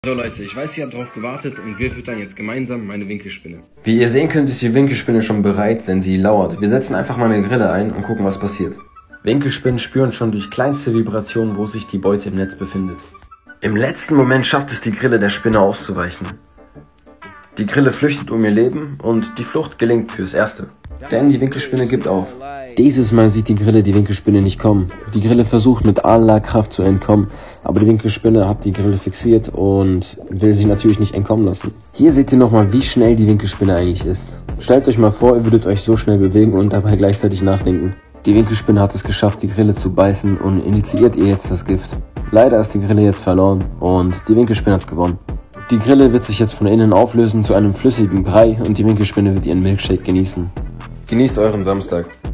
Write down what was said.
So Leute, ich weiß, ihr habt darauf gewartet und wir füttern jetzt gemeinsam meine Winkelspinne. Wie ihr sehen könnt, ist die Winkelspinne schon bereit, denn sie lauert. Wir setzen einfach mal eine Grille ein und gucken, was passiert. Winkelspinnen spüren schon durch kleinste Vibrationen, wo sich die Beute im Netz befindet. Im letzten Moment schafft es die Grille der Spinne auszuweichen. Die Grille flüchtet um ihr Leben und die Flucht gelingt fürs Erste. Denn die Winkelspinne gibt auf. Dieses Mal sieht die Grille die Winkelspinne nicht kommen. Die Grille versucht mit aller Kraft zu entkommen, aber die Winkelspinne hat die Grille fixiert und will sie natürlich nicht entkommen lassen. Hier seht ihr nochmal, wie schnell die Winkelspinne eigentlich ist. Stellt euch mal vor, ihr würdet euch so schnell bewegen und dabei gleichzeitig nachdenken. Die Winkelspinne hat es geschafft, die Grille zu beißen und initiiert ihr jetzt das Gift. Leider ist die Grille jetzt verloren und die Winkelspinne hat gewonnen. Die Grille wird sich jetzt von innen auflösen zu einem flüssigen Brei und die Winkelspinne wird ihren Milkshake genießen. Genießt euren Samstag.